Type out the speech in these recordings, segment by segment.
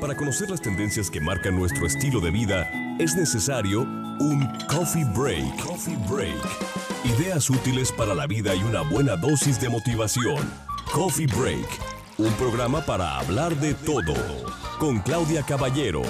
Para conocer las tendencias que marcan nuestro estilo de vida, es necesario un Coffee Break. Coffee Break. Ideas útiles para la vida y una buena dosis de motivación. Coffee Break. Un programa para hablar de todo. Con Claudia Caballero.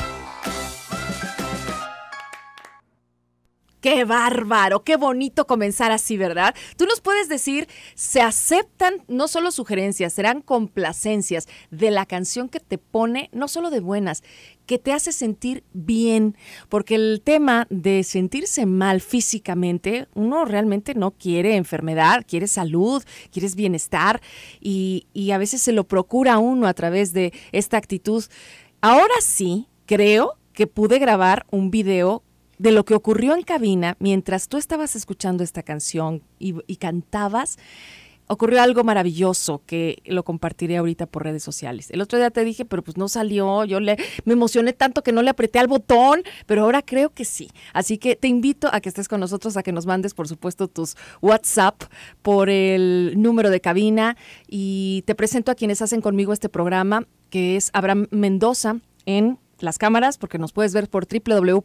¡Qué bárbaro! ¡Qué bonito comenzar así!, ¿verdad? Tú nos puedes decir, se aceptan no solo sugerencias, serán complacencias de la canción que te pone, no solo de buenas, que te hace sentir bien, porque el tema de sentirse mal físicamente, uno realmente no quiere enfermedad, quiere salud, quieres bienestar y a veces se lo procura uno a través de esta actitud. Ahora sí, creo que pude grabar un video de lo que ocurrió en cabina mientras tú estabas escuchando esta canción y cantabas. Ocurrió algo maravilloso que lo compartiré ahorita por redes sociales. El otro día te dije, pero pues no salió, me emocioné tanto que no le apreté al botón, pero ahora creo que sí. Así que te invito a que estés con nosotros, a que nos mandes, por supuesto, tus WhatsApp por el número de cabina y te presento a quienes hacen conmigo este programa, que es Abraham Mendoza en las cámaras, porque nos puedes ver por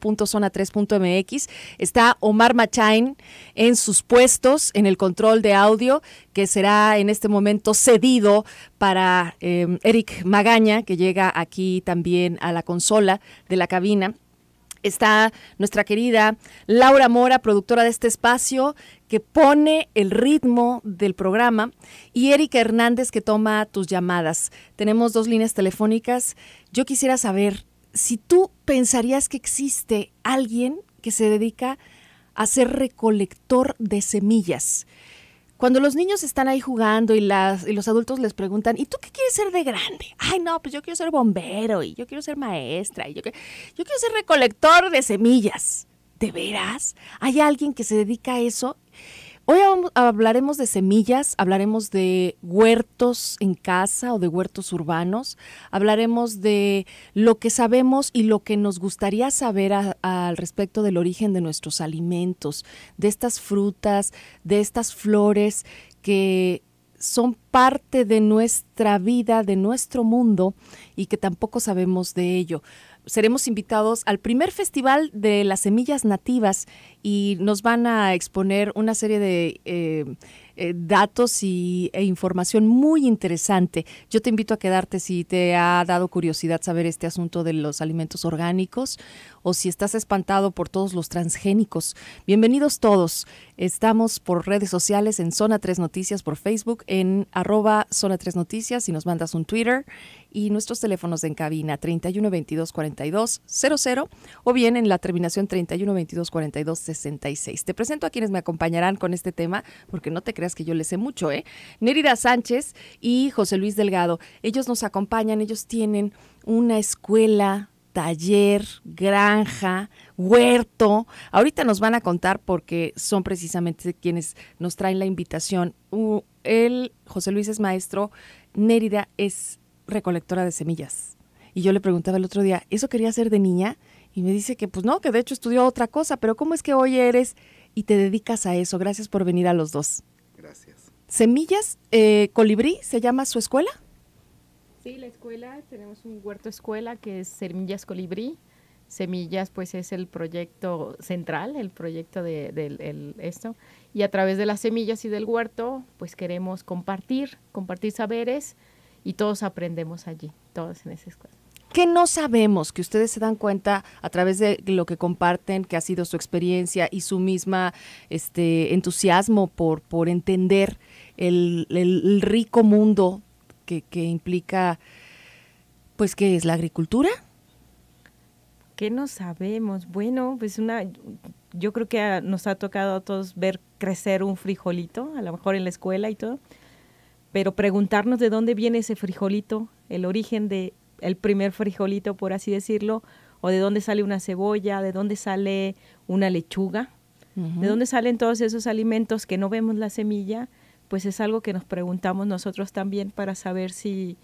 www.zona3.mx. Está Omar Machain en sus puestos, en el control de audio, que será en este momento cedido para Eric Magaña, que llega aquí también a la consola de la cabina. Está nuestra querida Laura Mora, productora de este espacio, que pone el ritmo del programa, y Erika Hernández, que toma tus llamadas. Tenemos 2 líneas telefónicas. Yo quisiera saber si tú pensarías que existe alguien que se dedica a ser recolector de semillas. Cuando los niños están ahí jugando y los adultos les preguntan, ¿y tú qué quieres ser de grande? Ay, no, pues yo quiero ser bombero y yo quiero ser maestra y yo quiero ser recolector de semillas. ¿De veras? ¿Hay alguien que se dedica a eso? Hoy hablaremos de semillas, hablaremos de huertos en casa o de huertos urbanos, hablaremos de lo que sabemos y lo que nos gustaría saber al respecto del origen de nuestros alimentos, de estas frutas, de estas flores que son parte de nuestra vida, de nuestro mundo y que tampoco sabemos de ello. Seremos invitados al primer festival de las semillas nativas y nos van a exponer una serie de datos e información muy interesante. Yo te invito a quedarte si te ha dado curiosidad saber este asunto de los alimentos orgánicos o si estás espantado por todos los transgénicos. Bienvenidos todos. Estamos por redes sociales en Zona 3 Noticias, por Facebook, en @Zona3Noticias, y nos mandas un Twitter, y nuestros teléfonos en cabina 31 22 42 00 o bien en la terminación 31 22 42 66. Te presento a quienes me acompañarán con este tema, porque no te creas que yo le sé mucho, Nérida Sánchez y José Luis Delgado. Ellos nos acompañan, ellos tienen una escuela, taller, granja, huerto. Ahorita nos van a contar porque son precisamente quienes nos traen la invitación. José Luis es maestro, Nérida es recolectora de semillas. Y yo le preguntaba el otro día, ¿eso quería hacer de niña? Y me dice que pues no, que de hecho estudió otra cosa, pero ¿cómo es que hoy eres y te dedicas a eso? Gracias por venir a los dos. Gracias. Semillas, Colibrí, ¿se llama su escuela? Sí, la escuela, tenemos un huerto escuela que es Semillas Colibrí. Semillas, pues es el proyecto central, el proyecto de esto. Y a través de las semillas y del huerto, pues queremos compartir saberes y todos aprendemos allí, todos en esa escuela. ¿Qué no sabemos que ustedes se dan cuenta a través de lo que comparten, que ha sido su experiencia y su misma entusiasmo por entender el rico mundo que implica, pues, ¿qué es la agricultura? ¿Qué no sabemos? Bueno, pues yo creo que nos ha tocado a todos ver crecer un frijolito, a lo mejor en la escuela y todo, pero preguntarnos de dónde viene ese frijolito, el origen de el primer frijolito, por así decirlo, o de dónde sale una cebolla, de dónde sale una lechuga, de dónde salen todos esos alimentos que no vemos la semilla, pues es algo que nos preguntamos nosotros también para saber si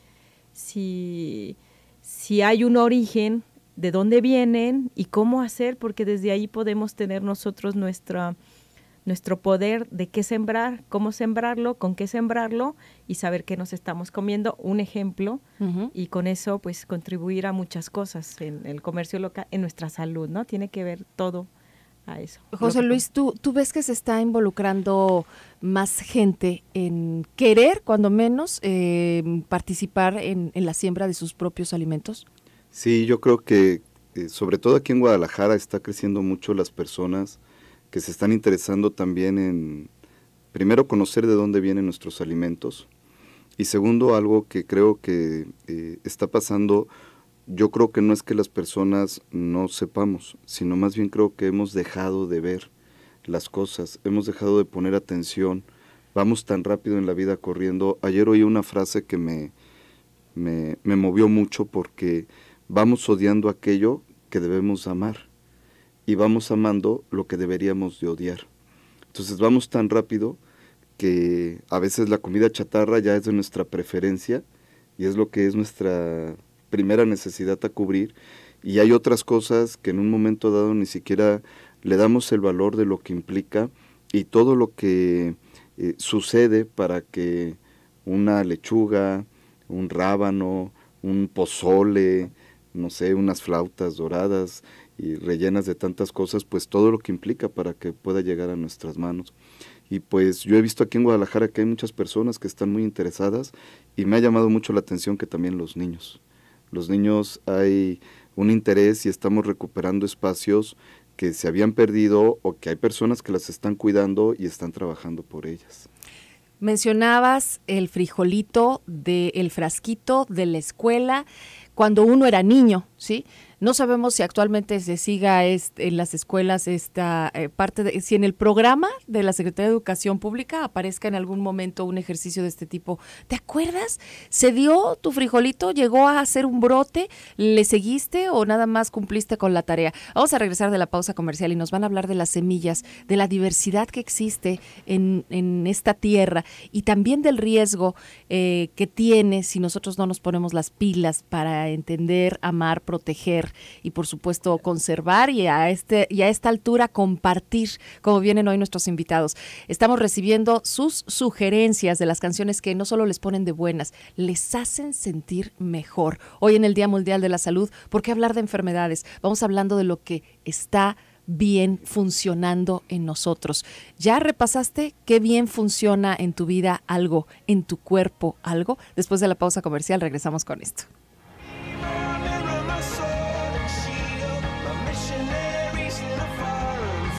hay un origen, de dónde vienen y cómo hacer, porque desde ahí podemos tener nosotros nuestra nuestro poder de qué sembrar, cómo sembrarlo, con qué sembrarlo y saber qué nos estamos comiendo, un ejemplo, y con eso pues contribuir a muchas cosas en el comercio local, en nuestra salud, ¿no? Tiene que ver todo a eso. José Luis, ¿tú ves que se está involucrando más gente en querer, cuando menos, participar en la siembra de sus propios alimentos? Sí, yo creo que sobre todo aquí en Guadalajara está creciendo mucho las personas que se están interesando también en, primero, conocer de dónde vienen nuestros alimentos, y segundo, algo que creo que está pasando, yo creo que no es que las personas no sepamos, sino más bien creo que hemos dejado de ver las cosas, hemos dejado de poner atención, vamos tan rápido en la vida corriendo. Ayer oí una frase que me movió mucho, porque vamos odiando aquello que debemos amar y vamos amando lo que deberíamos de odiar. Entonces vamos tan rápido que a veces la comida chatarra ya es de nuestra preferencia y es lo que es nuestra primera necesidad a cubrir, y hay otras cosas que en un momento dado ni siquiera le damos el valor de lo que implica y todo lo que sucede para que una lechuga, un rábano, un pozole, no sé, unas flautas doradas y rellenas de tantas cosas, pues todo lo que implica para que pueda llegar a nuestras manos. Y pues yo he visto aquí en Guadalajara que hay muchas personas que están muy interesadas, y me ha llamado mucho la atención que también los niños hay un interés y estamos recuperando espacios que se habían perdido o que hay personas que las están cuidando y están trabajando por ellas. Mencionabas el frijolito del frasquito de la escuela cuando uno era niño, ¿sí? No sabemos si actualmente se siga en las escuelas esta parte de, si en el programa de la Secretaría de Educación Pública aparezca en algún momento un ejercicio de este tipo. ¿Te acuerdas? ¿Se dio tu frijolito? ¿Llegó a hacer un brote? ¿Le seguiste o nada más cumpliste con la tarea? Vamos a regresar de la pausa comercial y nos van a hablar de las semillas, de la diversidad que existe en esta tierra y también del riesgo que tiene si nosotros no nos ponemos las pilas para entender, amar, proteger y por supuesto conservar y a esta altura compartir, como vienen hoy nuestros invitados. Estamos recibiendo sus sugerencias de las canciones que no solo les ponen de buenas, les hacen sentir mejor. Hoy en el Día Mundial de la Salud, ¿por qué hablar de enfermedades? Vamos hablando de lo que está bien funcionando en nosotros. ¿Ya repasaste qué bien funciona en tu vida algo, en tu cuerpo algo? Después de la pausa comercial regresamos con esto.